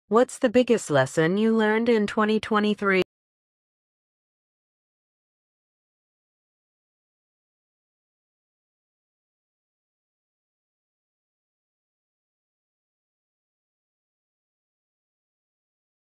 What's the biggest lesson you learned in 2023?